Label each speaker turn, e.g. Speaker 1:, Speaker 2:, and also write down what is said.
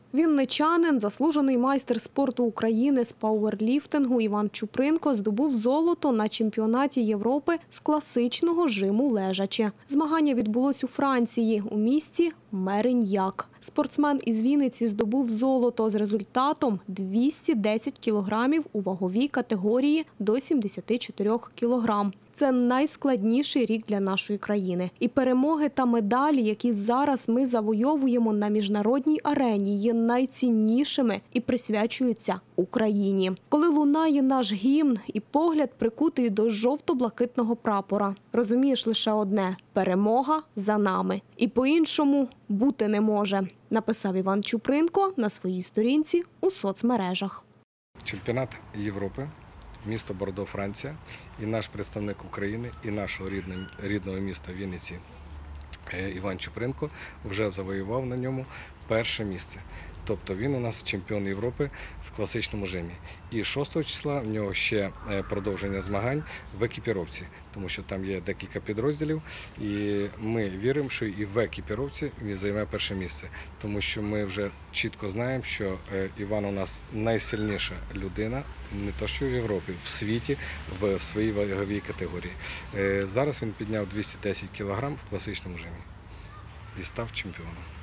Speaker 1: Вінничанин, заслужений майстер спорту України з пауерліфтингу Іван Чупринко здобув золото на чемпіонаті Європи з класичного жиму лежачи. Змагання відбулось у Франції, у місті Мериньяк. Спортсмен із Вінниці здобув золото з результатом 210 кілограмів у ваговій категорії до 74 кілограм. Це найскладніший рік для нашої країни. І перемоги та медалі, які зараз ми завойовуємо на міжнародній арені, є найціннішими і присвячуються Україні. Коли лунає наш гімн і погляд прикутий до жовто-блакитного прапора, розумієш лише одне – перемога за нами. І по-іншому бути не може, написав Іван Чупринко на своїй сторінці у соцмережах.
Speaker 2: Чемпіонат Європи. Місто Бордо, Франція, і наш представник України, і нашого рідного міста Вінниці Іван Чупринко вже завоював на ньому перше місце. Тобто він у нас чемпіон Європи в класичному жимі. І 6 числа в нього ще продовження змагань в екіпіровці, тому що там є декілька підрозділів, і ми віримо, що і в екіпіровці він займе перше місце, тому що ми вже чітко знаємо, що Іван у нас найсильніша людина, не то що в Європі, в світі, в своїй ваговій категорії. Зараз він підняв 210 кг в класичному жимі і став чемпіоном.